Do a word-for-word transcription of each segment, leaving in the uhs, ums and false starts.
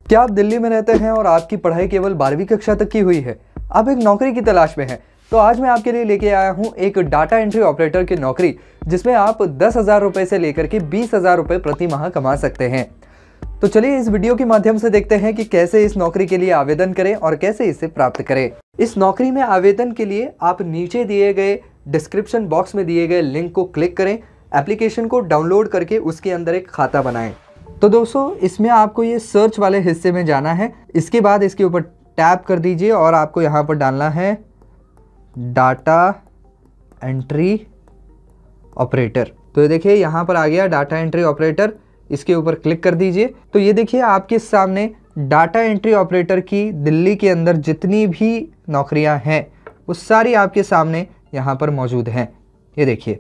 क्या आप दिल्ली में रहते हैं और आपकी पढ़ाई केवल बारहवीं कक्षा तक की हुई है? आप एक नौकरी की तलाश में हैं, तो आज मैं आपके लिए लेके आया हूं एक डाटा एंट्री ऑपरेटर की नौकरी, जिसमें आप दस हजार रुपए से लेकर के बीस हजार रुपए प्रति माह कमा सकते हैं। तो चलिए इस वीडियो के माध्यम से देखते हैं कि कैसे इस नौकरी के लिए आवेदन करें और कैसे इसे प्राप्त करें। इस नौकरी में आवेदन के लिए आप नीचे दिए गए डिस्क्रिप्शन बॉक्स में दिए गए लिंक को क्लिक करें, एप्लीकेशन को डाउनलोड करके उसके अंदर एक खाता बनाएं। तो दोस्तों इसमें आपको ये सर्च वाले हिस्से में जाना है। इसके बाद इसके ऊपर टैप कर दीजिए और आपको यहाँ पर डालना है डाटा एंट्री ऑपरेटर। तो ये देखिए यहाँ पर आ गया डाटा एंट्री ऑपरेटर, इसके ऊपर क्लिक कर दीजिए। तो ये देखिए आपके सामने डाटा एंट्री ऑपरेटर की दिल्ली के अंदर जितनी भी नौकरियां हैं वो सारी आपके सामने यहाँ पर मौजूद हैं। ये देखिए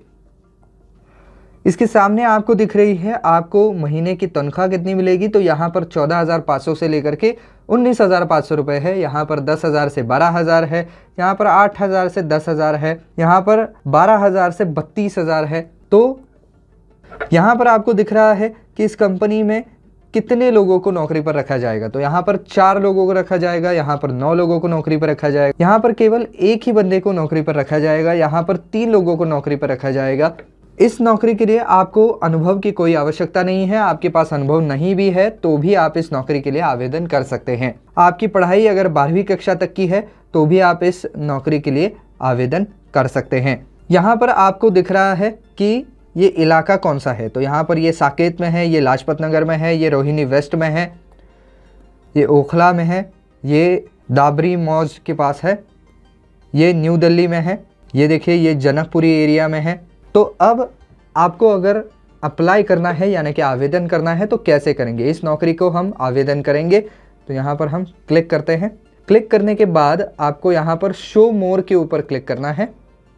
इसके सामने आपको दिख रही है आपको महीने की तनख्वाह कितनी मिलेगी। तो यहाँ पर चौदह हज़ार पाँच सौ से लेकर के उन्नीस हज़ार पाँच सौ रुपये है, यहाँ पर दस हज़ार से बारह हज़ार है, यहाँ पर आठ हज़ार से दस हज़ार है, यहाँ पर बारह हज़ार से बत्तीस हज़ार है। तो यहाँ पर आपको दिख रहा है कि इस कंपनी में कितने लोगों को नौकरी पर रखा जाएगा। तो यहाँ पर चार लोगों को रखा जाएगा, यहाँ पर नौ लोगों को नौकरी पर रखा जाएगा, यहाँ पर केवल एक ही बंदे को नौकरी पर रखा जाएगा, यहाँ पर तीन लोगों को नौकरी पर रखा जाएगा। इस नौकरी के लिए आपको अनुभव की कोई आवश्यकता नहीं है। आपके पास अनुभव नहीं भी है तो भी आप इस नौकरी के लिए आवेदन कर सकते हैं। आपकी पढ़ाई अगर बारहवीं कक्षा तक की है तो भी आप इस नौकरी के लिए आवेदन कर सकते हैं। यहाँ पर आपको दिख रहा है कि ये इलाका कौन सा है। तो यहाँ पर ये साकेत में है, ये लाजपत नगर में है, ये रोहिणी वेस्ट में है, ये ओखला में है, ये दाबरी मौज के पास है, ये न्यू दिल्ली में है, ये देखिए ये जनकपुरी एरिया में है। तो अब आपको अगर अप्लाई करना है यानी कि आवेदन करना है तो कैसे करेंगे। इस नौकरी को हम आवेदन करेंगे तो यहाँ पर हम क्लिक करते हैं। क्लिक करने के बाद आपको यहाँ पर शो मोर के ऊपर क्लिक करना है।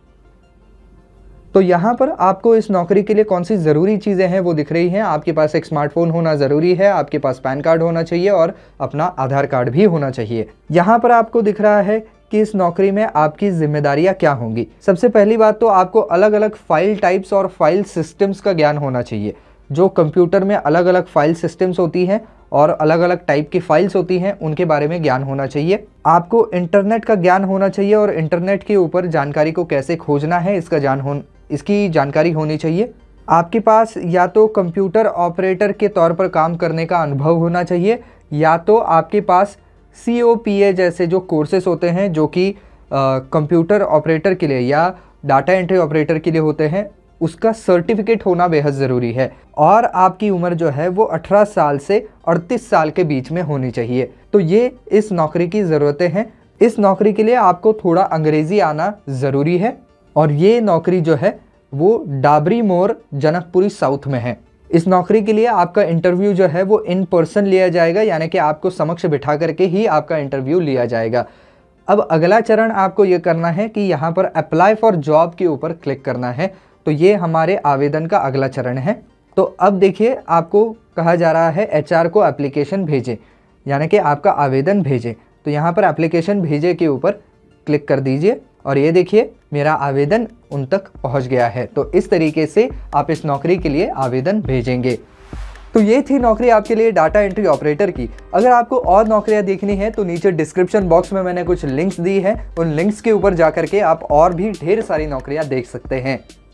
तो यहाँ पर आपको इस नौकरी के लिए कौन सी ज़रूरी चीज़ें हैं वो दिख रही हैं। आपके पास एक स्मार्टफोन होना ज़रूरी है, आपके पास पैन कार्ड होना चाहिए और अपना आधार कार्ड भी होना चाहिए। यहाँ पर आपको दिख रहा है कि इस नौकरी में आपकी जिम्मेदारियां क्या होंगी। सबसे पहली बात तो आपको अलग अलग फाइल टाइप्स और फाइल सिस्टम्स का ज्ञान होना चाहिए। जो कंप्यूटर में अलग अलग फाइल सिस्टम्स होती हैं और अलग अलग टाइप की फाइल्स होती हैं उनके बारे में ज्ञान होना चाहिए। आपको इंटरनेट का ज्ञान होना चाहिए और इंटरनेट के ऊपर जानकारी को कैसे खोजना है इसका जान हो इसकी जानकारी होनी चाहिए। आपके पास या तो कंप्यूटर ऑपरेटर के तौर पर काम करने का अनुभव होना चाहिए या तो आपके पास सी ओ पी ए जैसे जो कोर्सेस होते हैं जो कि कंप्यूटर ऑपरेटर के लिए या डाटा एंट्री ऑपरेटर के लिए होते हैं, उसका सर्टिफिकेट होना बेहद ज़रूरी है। और आपकी उम्र जो है वो अठारह साल से अड़तीस साल के बीच में होनी चाहिए। तो ये इस नौकरी की ज़रूरतें हैं। इस नौकरी के लिए आपको थोड़ा अंग्रेज़ी आना ज़रूरी है और ये नौकरी जो है वो डाबरी मोर जनकपुरी साउथ में है। इस नौकरी के लिए आपका इंटरव्यू जो है वो इन पर्सन लिया जाएगा, यानी कि आपको समक्ष बिठा करके ही आपका इंटरव्यू लिया जाएगा। अब अगला चरण आपको ये करना है कि यहाँ पर अप्लाई फॉर जॉब के ऊपर क्लिक करना है। तो ये हमारे आवेदन का अगला चरण है। तो अब देखिए आपको कहा जा रहा है एच आर को एप्लीकेशन भेजें, यानी कि आपका आवेदन भेजें। तो यहाँ पर एप्लीकेशन भेजे के ऊपर क्लिक कर दीजिए और ये देखिए मेरा आवेदन उन तक पहुंच गया है। तो इस तरीके से आप इस नौकरी के लिए आवेदन भेजेंगे। तो ये थी नौकरी आपके लिए डाटा एंट्री ऑपरेटर की। अगर आपको और नौकरियां देखनी है तो नीचे डिस्क्रिप्शन बॉक्स में मैंने कुछ लिंक्स दी हैं, उन लिंक्स के ऊपर जाकर के आप और भी ढेर सारी नौकरियां देख सकते हैं।